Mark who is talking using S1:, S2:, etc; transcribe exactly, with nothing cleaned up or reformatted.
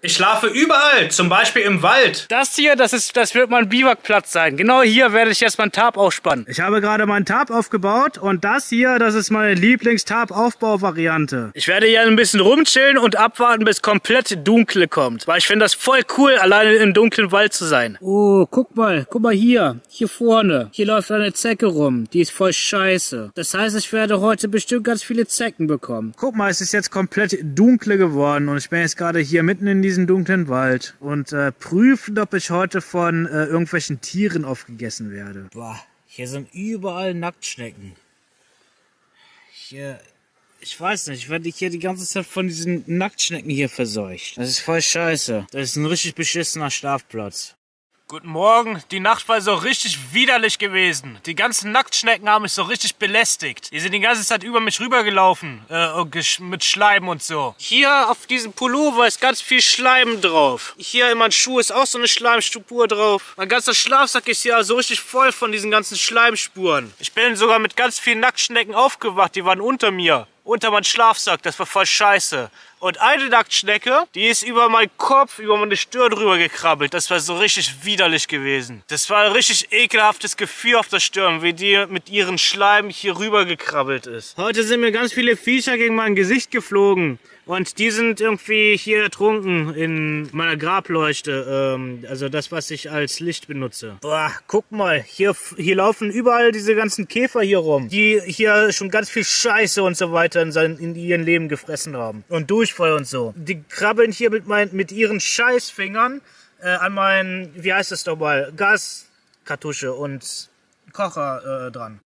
S1: Ich schlafe überall, zum Beispiel im Wald.
S2: Das hier, das ist, das wird mein Biwakplatz sein. Genau hier werde ich jetzt mein Tarp aufspannen.
S3: Ich habe gerade meinen Tarp aufgebaut und das hier, das ist meine Lieblings-Tarp-Aufbau-Variante.
S2: Ich werde hier ein bisschen rumchillen und abwarten, bis komplett Dunkle kommt. Weil ich finde das voll cool, alleine im dunklen Wald zu sein.
S3: Oh, guck mal, guck mal hier, hier vorne. Hier läuft eine Zecke rum, die ist voll scheiße. Das heißt, ich werde heute bestimmt ganz viele Zecken bekommen. Guck mal, es ist jetzt komplett dunkle geworden und ich bin jetzt gerade hier mitten in diesem dunklen Wald und äh, prüfen, ob ich heute von äh, irgendwelchen Tieren aufgegessen werde. Boah, hier sind überall Nacktschnecken. Hier, ich weiß nicht, ich werde hier die ganze Zeit von diesen Nacktschnecken hier verseucht. Das ist voll scheiße. Das ist ein richtig beschissener Schlafplatz.
S1: Guten Morgen. Die Nacht war so richtig widerlich gewesen. Die ganzen Nacktschnecken haben mich so richtig belästigt. Die sind die ganze Zeit über mich rübergelaufen. Äh, mit Schleim und so.
S2: Hier auf diesem Pullover ist ganz viel Schleim drauf. Hier in meinen Schuh ist auch so eine Schleimspur drauf. Mein ganzer Schlafsack ist hier so richtig voll von diesen ganzen Schleimspuren. Ich bin sogar mit ganz vielen Nacktschnecken aufgewacht. Die waren unter mir. Unter meinem Schlafsack. Das war voll scheiße. Und eine Nacktschnecke, die ist über meinen Kopf, über meine Stirn drüber gekrabbelt. Das war so richtig widerlich gewesen. Das war ein richtig ekelhaftes Gefühl auf der Stirn, wie die mit ihren Schleim hier rüber gekrabbelt ist.
S3: Heute sind mir ganz viele Viecher gegen mein Gesicht geflogen. Und die sind irgendwie hier ertrunken in meiner Grableuchte. Ähm, also das, was ich als Licht benutze. Boah, guck mal. Hier, hier laufen überall diese ganzen Käfer hier rum. Die hier schon ganz viel Scheiße und so weiter in, sein, in ihrem Leben gefressen haben. Und Durchfall und so. Die krabbeln hier mit, mein, mit ihren Scheißfingern äh, an meinen, wie heißt das doch mal, Gaskartusche und Kocher äh, dran.